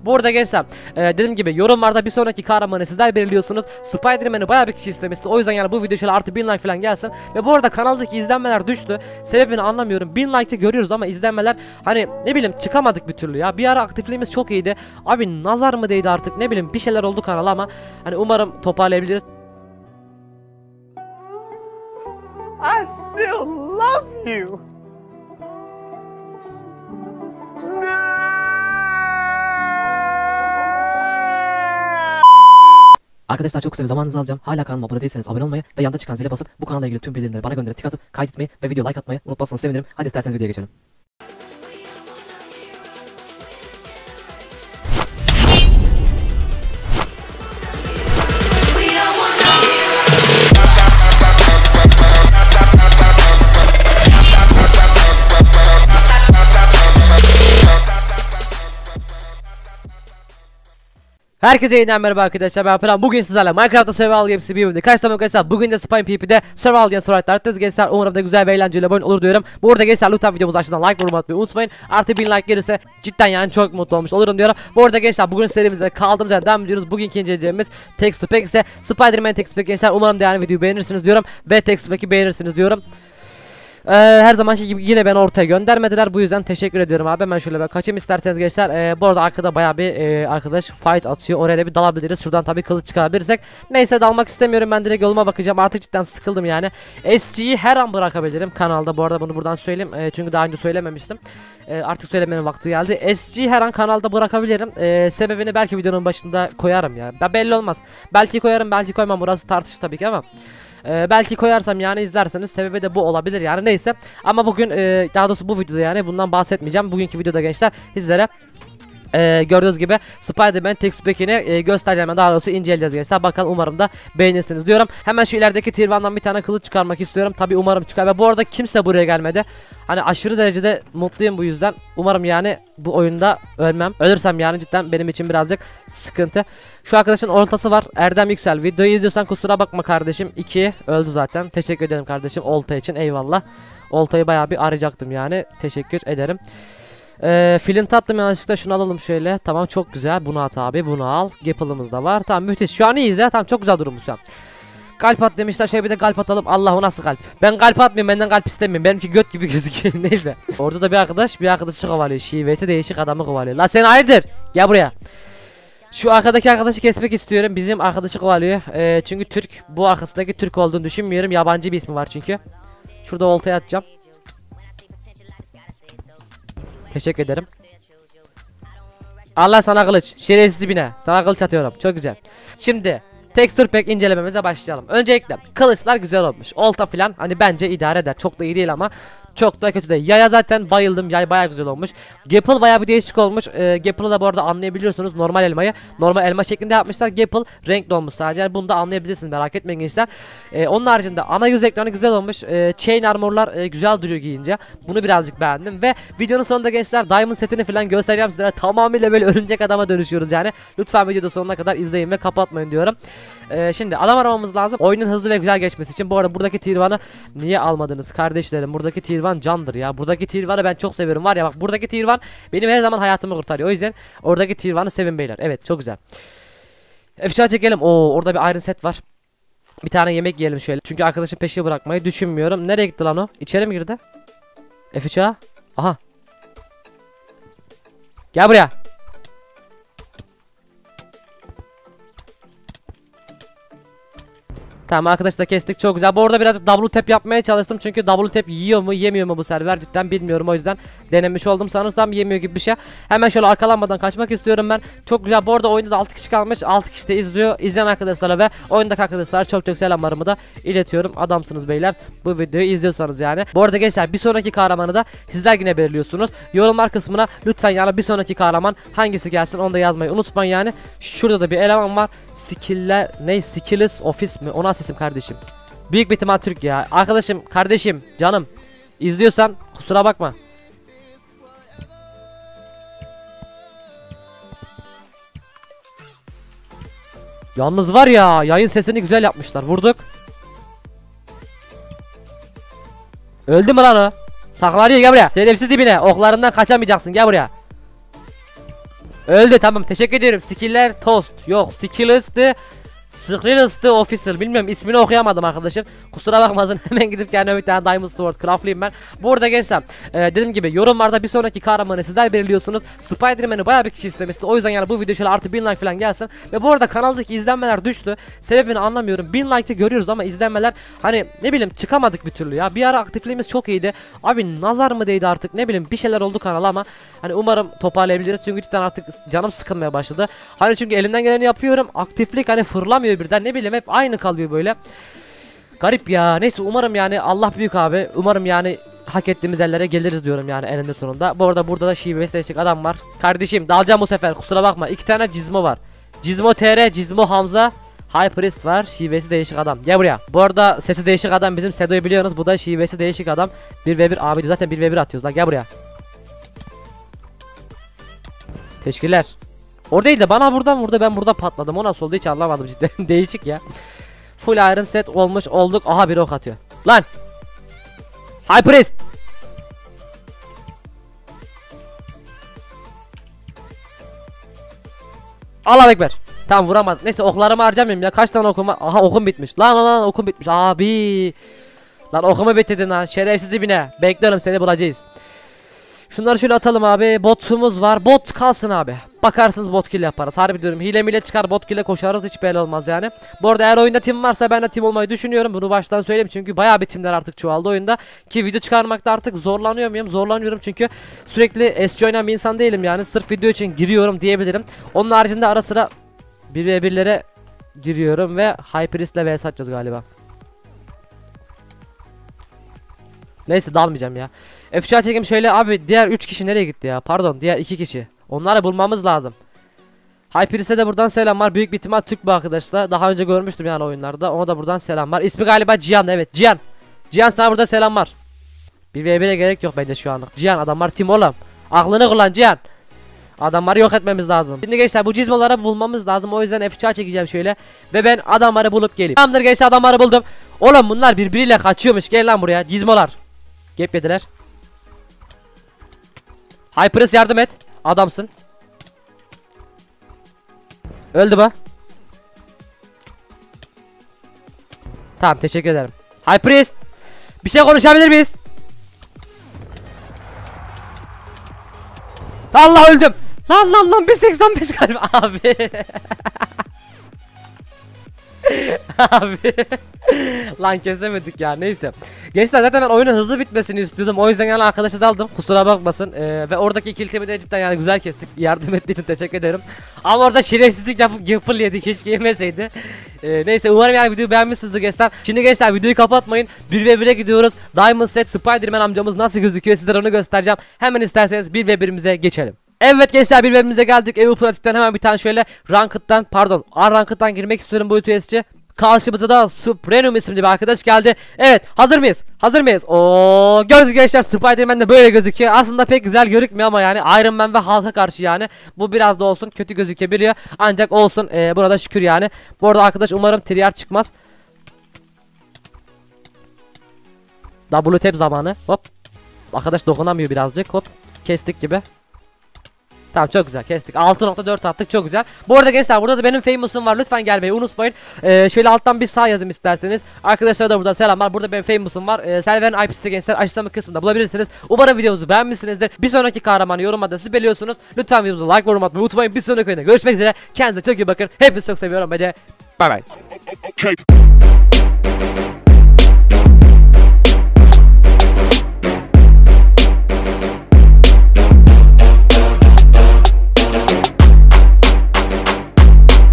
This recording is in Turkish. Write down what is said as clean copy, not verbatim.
Bu arada gençler dediğim gibi yorumlarda bir sonraki kahramanı sizler belirliyorsunuz. Spider-Man'i bayağı bir kişi istemişti. O yüzden yani bu video şöyle artı 1000 like falan gelsin. Ve bu arada kanaldaki izlenmeler düştü. Sebebini anlamıyorum. 1000 like'ı görüyoruz ama izlenmeler hani ne bileyim çıkamadık bir türlü ya. Bir ara aktifliğimiz çok iyiydi. Abi nazar mı değdi artık, ne bileyim bir şeyler oldu kanala ama hani umarım toparlayabiliriz. I still love you. Arkadaşlar çok kısa bir zamanınızı alacağım. Hala kanalıma abone değilseniz abone olmayı ve yanda çıkan zile basıp bu kanalla ilgili tüm bildirimleri bana gönderip tık atıp kaydetmeyi ve video like atmayı unutmazsanız sevinirim. Hadi isterseniz videoya geçelim. Herkese yeniden merhaba arkadaşlar, ben Pıran. Bugün sizlerle Minecraft'ta Survival Games'i bir bölümde karşılamak arkadaşlar. Bugün de Spine PvP'de Survival Games Survival'dayız gençler. Umarım da güzel ve eğlenceli oyun olur diyorum. Bu arada gençler lütfen videomuzu aşağıdan like yorum atmayı unutmayın. Artı 1000 like gelirse cidden yani çok mutlu olmuş olurum diyorum. Bu arada gençler bugün serimize kaldığımız yerden devam ediyoruz. Bugünkü inceleyeceğimiz Text Pack ise Spider-Man Text Pack gençler. Umarım da yani videoyu beğenirsiniz diyorum ve Text Pack'i beğenirsiniz diyorum. Her zamanki gibi yine beni ortaya göndermediler. Bu yüzden teşekkür ediyorum abi. Ben şöyle kaçayım isterseniz gençler. Bu arada arkada bayağı bir arkadaş fight atıyor. Oraya da bir dalabiliriz. Şuradan tabii kılıç çıkarabilirsek. Neyse dalmak istemiyorum. Ben direkt yoluma bakacağım. Artık cidden sıkıldım yani. SG'yi her an bırakabilirim kanalda. Bu arada bunu buradan söyleyeyim. Çünkü daha önce söylememiştim. Artık söylemenin vakti geldi. SG her an kanalda bırakabilirim. Sebebini belki videonun başında koyarım ya. Belli olmaz. Belki koyarım, belki koymam. Burası tartış tabii ki ama. Belki koyarsam yani izlerseniz sebebi de bu olabilir yani, neyse. Ama bugün daha doğrusu bu videoda yani bundan bahsetmeyeceğim. Bugünkü videoda gençler sizlere gördüğünüz gibi Spider-Man Text Pack'ini göstereceğim, daha doğrusu inceleyeceğiz gençler. Bakalım, umarım da beğenirsiniz diyorum. Hemen şu ilerideki Tier 1'dan bir tane kılıç çıkarmak istiyorum. Tabi umarım çıkar ve bu arada kimse buraya gelmedi. Hani aşırı derecede mutluyum bu yüzden. Umarım yani bu oyunda ölmem. Ölürsem yani cidden benim için birazcık sıkıntı. Şu arkadaşın oltası var, Erdem Yüksel. Videoyu izliyorsan kusura bakma kardeşim. 2 öldü zaten. Teşekkür ederim kardeşim olta için, eyvallah. Oltayı bayağı bir arayacaktım yani. Teşekkür ederim. Flint attım yanlışlıkla, şunu alalım şöyle. Tamam, çok güzel, bunu at abi, bunu al. Gapple'ımız da var, tamam müthiş, şu an iyiyiz ya, tamam çok güzel durumumuz şu an. Kalp at demişler, şöyle bir de kalp atalım. Allah, o nasıl kalp? Ben kalp atmıyorum, benden kalp istemiyorum, benimki göt gibi gözüküyor. Neyse. Orada da bir arkadaşı kovalıyor, şivesi değişik adamı kovalıyor. La sen hayırdır, gel buraya. Şu arkadaki arkadaşı kesmek istiyorum, bizim arkadaşı kovalıyor. Çünkü Türk, bu arkasındaki Türk olduğunu düşünmüyorum, yabancı bir ismi var çünkü. Şurada oltaya atacağım. Teşekkür ederim. Allah sana kılıç. Şerefsiz bine. Sana kılıç atıyorum. Çok güzel. Şimdi Texture Pack incelememize başlayalım. Öncelikle kılıçlar güzel olmuş. Olta falan hani bence idare eder. Çok da iyi değil ama çok da kötü değil. Yaya zaten bayıldım. Yay bayağı güzel olmuş. Gapple bayağı bir değişik olmuş. Gapple'ı da bu arada anlayabiliyorsunuz. Normal elmayı normal elma şeklinde yapmışlar. Gapple renkli olmuş sadece. Yani bunu da anlayabilirsiniz, merak etmeyin gençler. Onun haricinde ana yüz ekranı güzel olmuş. Chain armorlar güzel duruyor giyince. Bunu birazcık beğendim ve videonun sonunda gençler Diamond setini falan göstereceğim sizlere. Tamamıyla böyle örümcek adama dönüşüyoruz yani. Lütfen videoda sonuna kadar izleyin ve kapatmayın diyorum. Şimdi adam aramamız lazım. Oyunun hızlı ve güzel geçmesi için. Bu arada buradaki Tier 1'ı niye almadınız kardeşlerim? Buradaki Tier 1 candır ya. Buradaki Tier 1'ı ben çok seviyorum var ya, bak buradaki Tier 1 benim her zaman hayatımı kurtarıyor. O yüzden oradaki Tier 1'ı sevin beyler. Evet, çok güzel. Efşa çekelim. Oo, orada bir Iron set var. Bir tane yemek yiyelim şöyle. Çünkü arkadaşın peşi bırakmayı düşünmüyorum. Nereye gitti lan o? İçeri mi girdi? Efşa. Aha. Gel buraya. Tamam, arkadaşlar kestik, çok güzel. Bu arada birazcık double tap yapmaya çalıştım çünkü double tap yiyor mu yemiyor mu bu server cidden bilmiyorum, o yüzden denemiş oldum. Sanırsam yemiyor gibi bir şey. Hemen şöyle arkalanmadan kaçmak istiyorum ben. Çok güzel. Bu arada oyunda da 6 kişi kalmış, 6 kişi de izliyor. İzleyen arkadaşlara ve oyundaki arkadaşlara çok çok selamlarımı da iletiyorum. Adamsınız beyler, bu videoyu izliyorsanız yani. Bu arada gençler bir sonraki kahramanı da sizler yine belirliyorsunuz. Yorumlar kısmına lütfen yani bir sonraki kahraman hangisi gelsin onu da yazmayı unutmayın yani. Şurada da bir eleman var. Skill'ler ne? Skills Office mi? Ona sesim kardeşim. Büyük bir ihtimal Türk ya. Arkadaşım, kardeşim, canım. İzliyorsan kusura bakma. Yalnız var ya, yayın sesini güzel yapmışlar. Vurduk. Öldü mü lan o? Saklanıyor, gel buraya. Şerefsiz dibine. Oklarından kaçamayacaksın, gel buraya. Öldü, tamam, teşekkür ediyorum. Skiller toast. Yok, skills'tı. Skills'tı official. Bilmiyorum, ismini okuyamadım arkadaşım. Kusura bakmasın. Hemen gidip kendime bir tane Diamond Sword craftlayayım ben. Bu arada gençler, dediğim gibi yorumlarda bir sonraki kahramanı sizler belirliyorsunuz. Spider-Man'i bayağı bir kişi istemişti. O yüzden yani bu video şöyle artı 1000 like falan gelsin. Ve bu arada kanaldaki izlenmeler düştü. Sebebini anlamıyorum. 1000 like'ı görüyoruz ama izlenmeler hani ne bileyim çıkamadık bir türlü ya. Bir ara aktifliğimiz çok iyiydi. Abi nazar mı değdi artık, ne bileyim bir şeyler oldu kanala ama hani umarım toparlayabiliriz. Çünkü cidden artık canım sıkılmaya başladı. Hani çünkü elimden geleni yapıyorum. Aktiflik hani fırlamıyor birden, ne bileyim hep aynı kalıyor böyle. Garip ya. Neyse, umarım yani Allah büyük abi. Umarım yani hak ettiğimiz yerlere geliriz diyorum yani eninde sonunda. Bu arada burada da şivesi değişik adam var. Kardeşim dalacağım bu sefer, kusura bakma. 2 tane Cizmo var. Cizmo TR, Cizmo Hamza, High Priest var. Şivesi değişik adam. Gel buraya. Bu arada sesi değişik adam bizim Sedo'yu biliyorsunuz. Bu da şivesi değişik adam. 1v1 abi, zaten 1v1 atıyoruz lan. Gel buraya. Teşekkürler. Oradaydı de bana buradan vurdu, ben burada patladım. O nasıl oldu hiç anlamadım cidden. Değişik ya. Full iron set olmuş olduk. Aha, biri ok atıyor. Lan. High Priest. Allah ekber. Tamam, vuramadım. Neyse, oklarımı harcamayayım ya. Kaç tane okum var? Aha, okum bitmiş. Lan okum bitmiş abi. Lan okumu bitirdin lan. Şerefsiz dibine. Bekliyorum, seni bulacağız. Şunları şöyle atalım abi. Botumuz var. Bot kalsın abi. Bakarsınız bot kill yaparız. Harbi diyorum. Hile mile çıkar, bot kill'e koşarız. Hiç belli olmaz yani. Bu arada eğer oyunda tim varsa ben de tim olmayı düşünüyorum. Bunu baştan söyleyeyim. Çünkü bayağı bir timler artık çoğaldı oyunda. Ki video çıkarmakta artık zorlanıyor muyum? Zorlanıyorum çünkü sürekli SC oynayan bir insan değilim yani. Sırf video için giriyorum diyebilirim. Onun haricinde ara sıra 1v1'lere giriyorum ve Hyperist'le vs atacağız galiba. Neyse, dalmayacağım ya. F3'e çekeyim şöyle abi. Diğer 3 kişi nereye gitti ya? Pardon, diğer 2 kişi. Onları bulmamız lazım. Hyperist'e de buradan selam var. Büyük bir ihtimal Türk bu arkadaşlar. Daha önce görmüştüm yani oyunlarda. Ona da buradan selam var. İsmi galiba Cihan, evet Cihan. Cihan, sana burada selam var. 1v1'e gerek yok bence şu anlık. Cihan, adamlar tim oğlum. Aklını kullan Cihan. Adamları yok etmemiz lazım. Şimdi gençler bu cizmoları bulmamız lazım. O yüzden F3'e çekeceğim şöyle. Ve ben adamları bulup geleyim. Tamamdır gençler, adamları buldum. Oğlum bunlar birbiriyle kaçıyormuş. Gel lan buraya cizmolar. Gap yediler. Hyperus yardım et. Adamsın. Öldü bu. Tamam, teşekkür ederim. Hyperus, bir şey konuşabilir miyiz? Allah, öldüm. Lan 185 galiba abi. Abi. Lan kesemedik ya, neyse. Gençler zaten ben oyunun hızlı bitmesini istiyordum. O yüzden yani arkadaşı daldım. Kusura bakmasın. Ve oradaki ikili de cidden yani güzel kestik. Yardım ettiği için teşekkür ederim. Ama orada şerefsizlik yapıp gıfıl yedi. Keşke yemeseydi. Neyse, umarım yani videoyu beğenmişsinizdir gençler. Şimdi gençler videoyu kapatmayın. 1v1'e gidiyoruz. Diamond Set Spider-Man amcamız nasıl gözüküyor sizlere onu göstereceğim. Hemen isterseniz 1v1'imize geçelim. Evet gençler, birbirimize geldik. EU Pratik'ten hemen bir tane şöyle Ranked'dan, pardon R Ranked'dan girmek istiyorum bu UTS'ci. Karşımıza da Supremum isimli bir arkadaş geldi. Evet, hazır mıyız? Hazır mıyız? Oo, gördüğünüz gençler Spider-Man de böyle gözüküyor. Aslında pek güzel görükmüyor ama yani Iron Man ve Hulk'a karşı yani bu biraz da olsun kötü gözükebiliyor. Ancak olsun, buna da şükür yani. Bu arada arkadaş umarım trier çıkmaz. Double tap zamanı. Hop. Arkadaş dokunamıyor birazcık. Hop. Kestik gibi. Tamam, çok güzel kestik. 6.4 attık, çok güzel. Bu arada gençler burada da benim famous'um var. Lütfen gelmeyi unutmayın. Şöyle alttan bir sağ yazım isterseniz. Arkadaşlara da buradan selamlar. Burada benim famous'um var. Server'in IP'si gençler açıklama kısmında bulabilirsiniz. Umarım videomuzu beğenmişsinizdir. Bir sonraki kahramanı yorumlarda siz biliyorsunuz. Lütfen videomuzu like ve yorum atmayı unutmayın. Bir sonraki oyunda görüşmek üzere. Kendinize çok iyi bakın. Hepinizi çok seviyorum. Hadi bay bay.